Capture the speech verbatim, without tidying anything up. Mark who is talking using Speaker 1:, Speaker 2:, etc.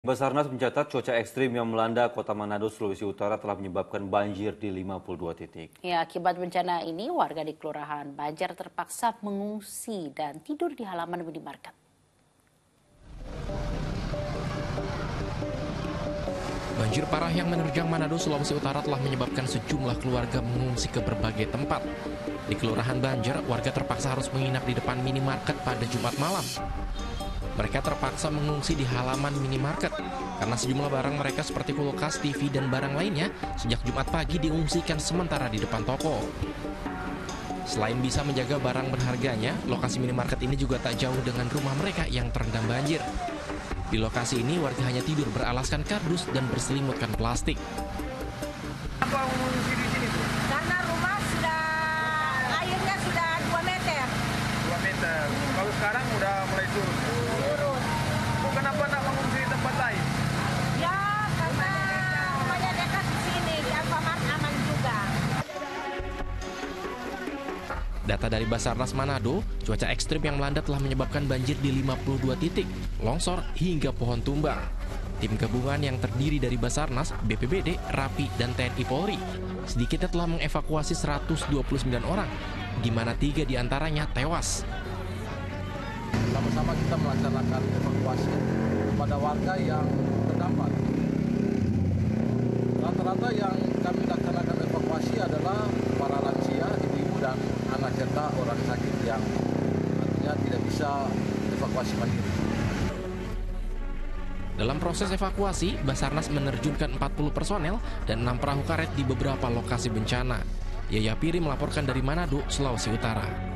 Speaker 1: Basarnas mencatat cuaca ekstrim yang melanda kota Manado, Sulawesi Utara telah menyebabkan banjir di lima puluh dua titik.
Speaker 2: Ya, akibat bencana ini, warga di Kelurahan Banjar terpaksa mengungsi dan tidur di halaman minimarket.
Speaker 3: Banjir parah yang menerjang Manado, Sulawesi Utara telah menyebabkan sejumlah keluarga mengungsi ke berbagai tempat. Di Kelurahan Banjar, warga terpaksa harus menginap di depan minimarket pada Jumat malam. Mereka terpaksa mengungsi di halaman minimarket karena sejumlah barang mereka seperti kulkas, T V, dan barang lainnya sejak Jumat pagi diungsikan sementara di depan toko. Selain bisa menjaga barang berharganya, lokasi minimarket ini juga tak jauh dengan rumah mereka yang terendam banjir. Di lokasi ini warga hanya tidur beralaskan kardus dan berselimutkan plastik.
Speaker 4: Apa mengungsi di sini tuh?
Speaker 5: Karena rumah sudah airnya sudah dua meter.
Speaker 4: dua meter. Kalau sekarang udah mulai turun.
Speaker 5: Turun.
Speaker 4: Bu, kenapa nak mengungsi di tempat lain?
Speaker 5: Ya, karena rumahnya dekat di sini, di Alfamart aman juga.
Speaker 3: Data dari Basarnas Manado, cuaca ekstrim yang melanda telah menyebabkan banjir di lima puluh dua titik, longsor hingga pohon tumbang. Tim gabungan yang terdiri dari Basarnas, B P B D, Rapi, dan T N I Polri sedikitnya telah mengevakuasi seratus dua puluh sembilan orang, di mana tiga diantaranya tewas.
Speaker 6: Sama-sama kita melaksanakan evakuasi kepada warga yang terdampak. Rata-rata yang kami laksanakan evakuasi adalah para lansia, ibu-ibu, dan anak serta orang sakit yang artinya tidak bisa evakuasi mandiri.
Speaker 3: Dalam proses evakuasi, Basarnas menerjunkan empat puluh personel dan enam perahu karet di beberapa lokasi bencana. Yaya Piri melaporkan dari Manado, Sulawesi Utara.